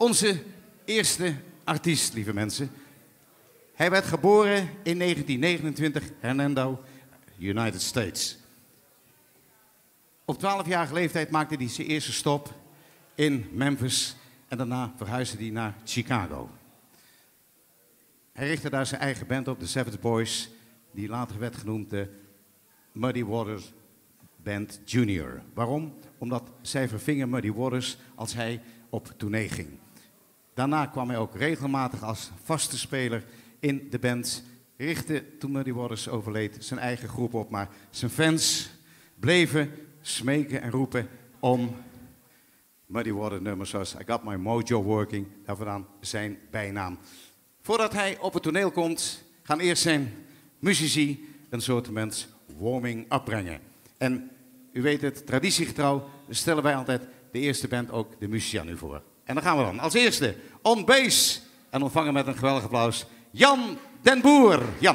Onze eerste artiest, lieve mensen. Hij werd geboren in 1929, Hernando, United States. Op 12-jarige leeftijd maakte hij zijn eerste stop in Memphis en daarna verhuisde hij naar Chicago. Hij richtte daar zijn eigen band op, de Savage Boys, die later werd genoemd de Muddy Waters Band Junior. Waarom? Omdat zij vervingen Muddy Waters als hij op tournee ging. Daarna kwam hij ook regelmatig als vaste speler in de band. Richtte, toen Muddy Waters overleed, zijn eigen groep op. Maar zijn fans bleven smeken en roepen om Muddy Waters nummers zoals I Got My Mojo Working. Daarvoor dan zijn bijnaam. Voordat hij op het toneel komt, gaan eerst zijn muzici een soort warming-up brengen. En u weet het, traditiegetrouw stellen wij altijd de eerste band ook de muzici aan u voor. En dan gaan we dan. Als eerste, on bass. En ontvangen met een geweldig applaus, Jan den Boer. Jan.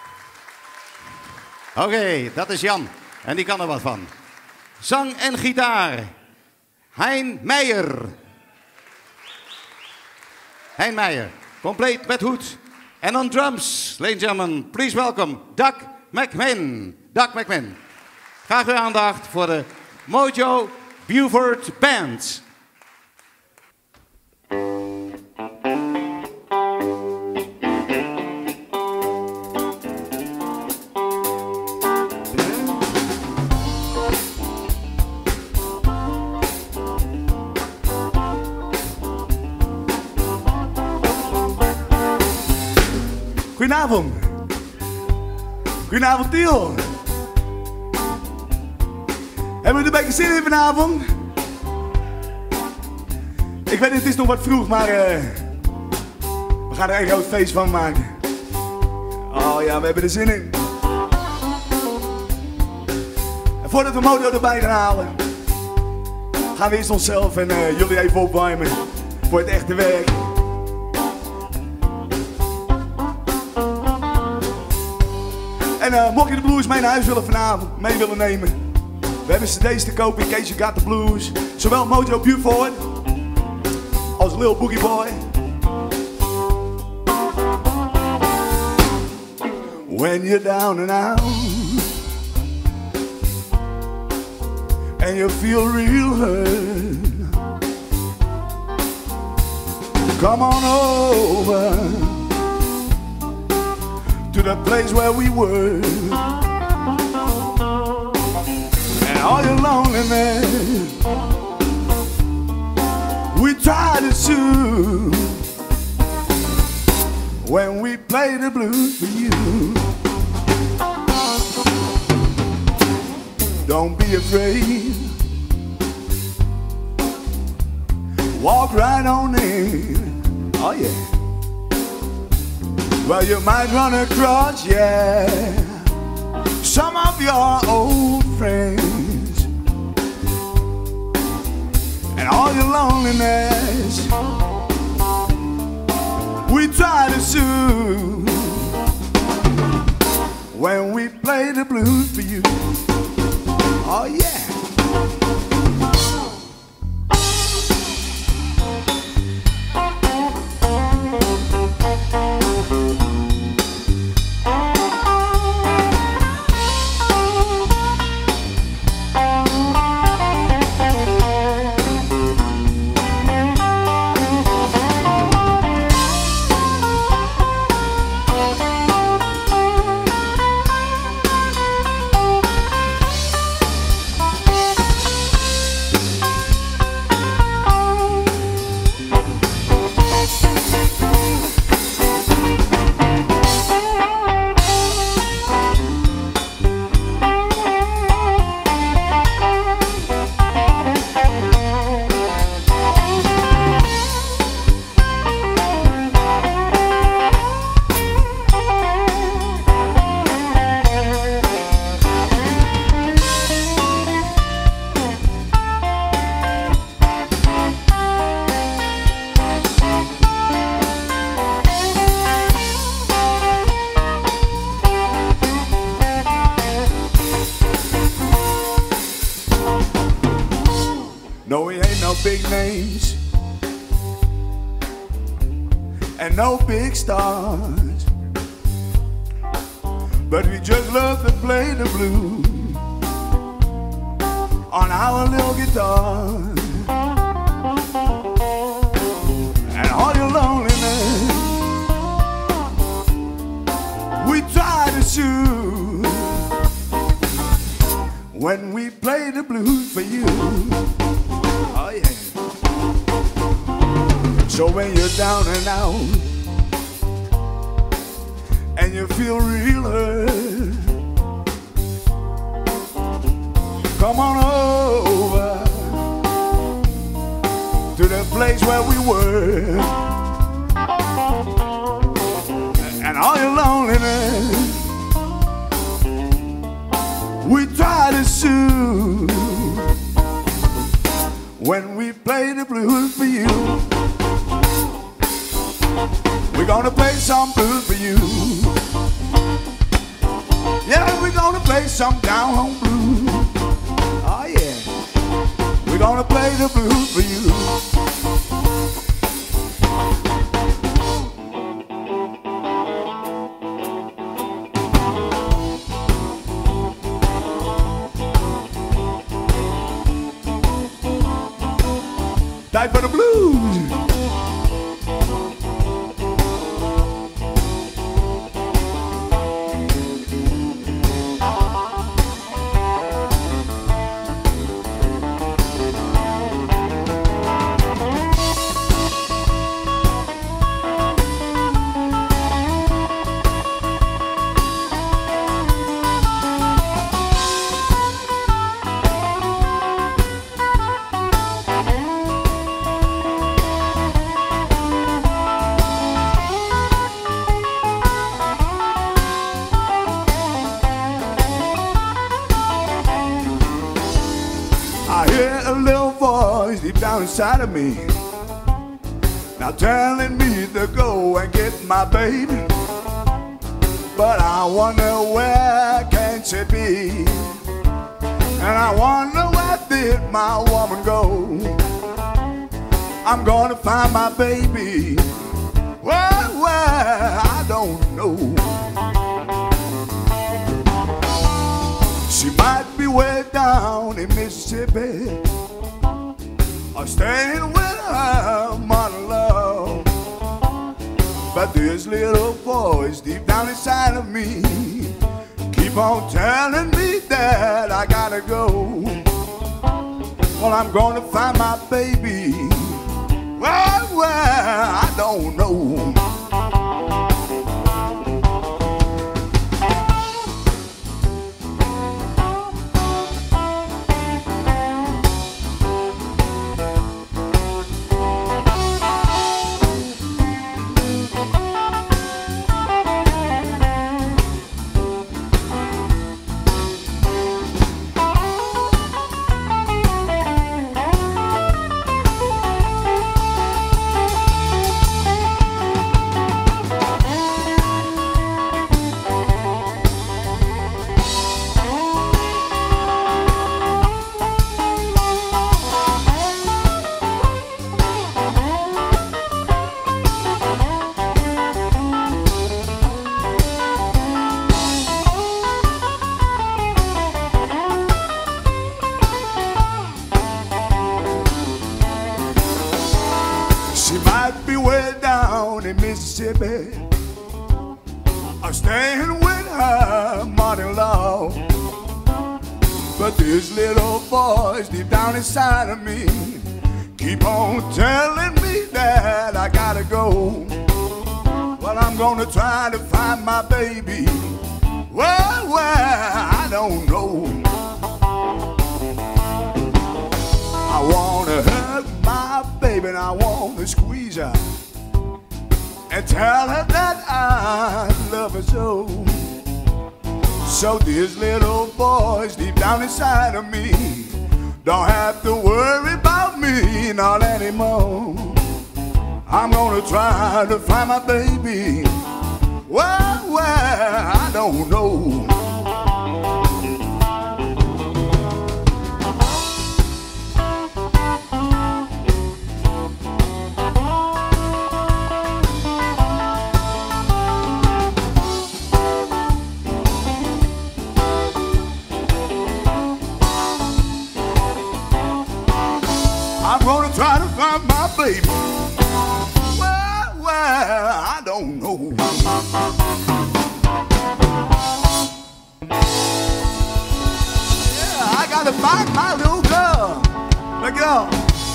Oké, dat is Jan. En die kan er wat van. Zang en gitaar, Hein Meijer. Hein Meijer, compleet met hoed. En on drums, ladies and gentlemen, please welcome Doug McMahon. Doug McMahon. Graag uw aandacht voor de Mojo Buford Band. Goedenavond. Goedenavond, Tiel. Hebben we er een beetje zin in vanavond? Ik weet het is nog wat vroeg, maar we gaan er een groot feest van maken. Oh ja, we hebben er zin in. En voordat we Mojo erbij gaan halen, gaan we eerst onszelf en jullie even opwarmen voor het echte werk. En mocht je de blues mee naar huis vanavond mee willen nemen, we hebben cd's te kopen in case you got the blues. Zowel Mojo Buford als Lil Boogie Boy. When you're down and out and you feel real hurt, come on over to the place where we were, and all your loneliness we try to soothe when we play the blues for you. Don't be afraid, walk right on in. Oh yeah. Well, you might run across, yeah, some of your old friends, and all your loneliness we try to soothe when we play the blues for you. Oh yeah. and no big stars, but we just love to play the blues on our little guitar. And all your loneliness we try to soothe when we play the blues for you. Oh yeah. So when you're down and out and you feel real hurt, come on over to the place where we were. And all your loneliness we try to soothe when we play the blues for you. We're gonna play some blues for you. Yeah, we're gonna play some down home blues. Oh yeah, we're gonna play the blues for you. Time for the blues. I hear a little voice deep down inside of me, now telling me to go and get my baby. But I wonder where can she be, and I wonder where did my woman go. I'm gonna find my baby. Where I don't know. She might be way down in Mississippi, or staying with her mother love. But this little voice deep down inside of me keep on telling me that I gotta go. Well, I'm gonna find my baby. Where I don't know. She might be way down in Mississippi, or staying with her mother-in-law. But this little voice deep down inside of me keep on telling me that I gotta go. Well, I'm gonna try to find my baby. Where I don't know. I wanna hug my baby and I wanna squeeze her and tell her that I love her so. So this little voice deep down inside of me don't have to worry about me not anymore. I'm gonna try to find my baby. Where I don't know. baby. Well, I don't know. Yeah, I gotta find my little girl. Dankjewel.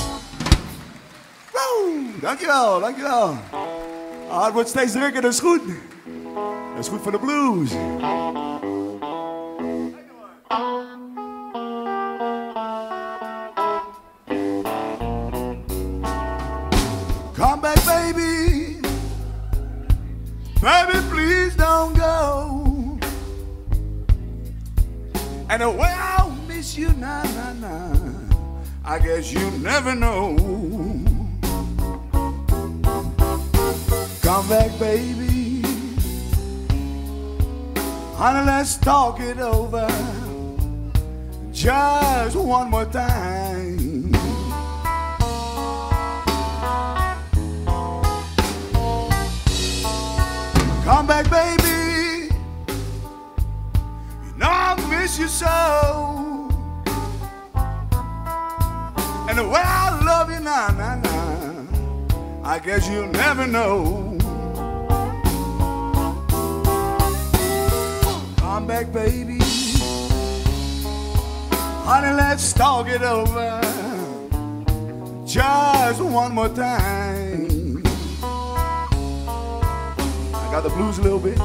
Woe, dankjewel, dankjewel. Ah, het wordt steeds drukker, dat is goed. Dat is goed voor de blues. Come back, baby. Baby, please don't go. And the way I'll miss you, nah, nah, nah, I guess you never know. Come back, baby. Honey, let's talk it over just one more time. Come back, baby. You know I miss you so. And the way I love you, nah, nah, nah, I guess you'll never know. Come back, baby. Honey, let's talk it over just one more time. I got the blues a little bit.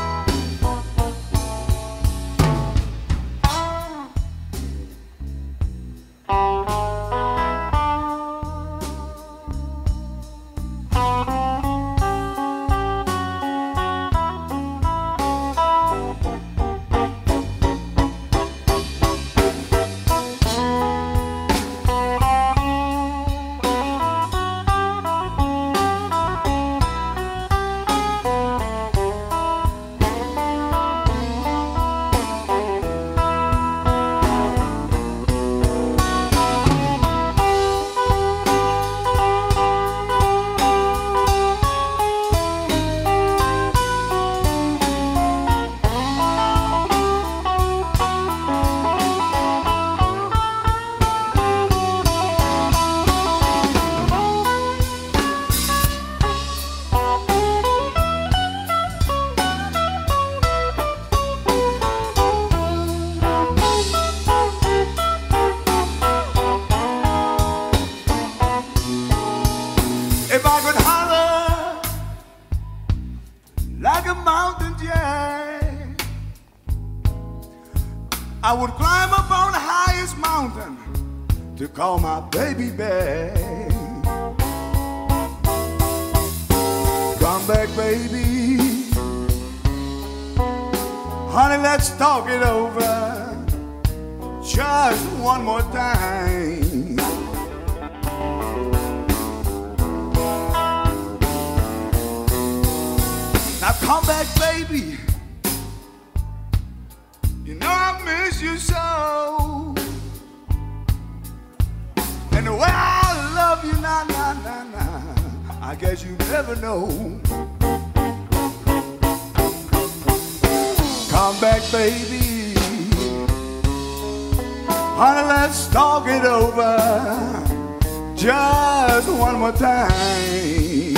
If I could holler like a mountain giant, I would climb up on the highest mountain to call my baby back. Come back, baby. Honey, let's talk it over just one more time. Now come back, baby. You know I miss you so. And the way I love you, nah, nah, nah, nah, I guess you never know. Come back, baby. Honey, let's talk it over just one more time.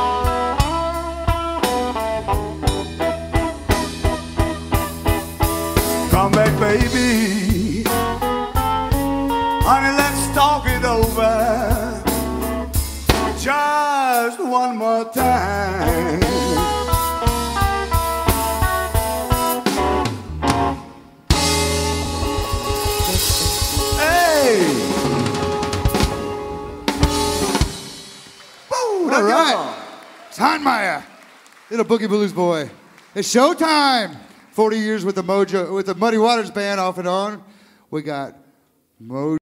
Come back, baby. Honey, let's talk it over just one more time. Hey! Woo, All right. Steinmeier, little Boogie Blues boy. It's showtime. 40 years with the Muddy Waters Band off and on. We got Mojo.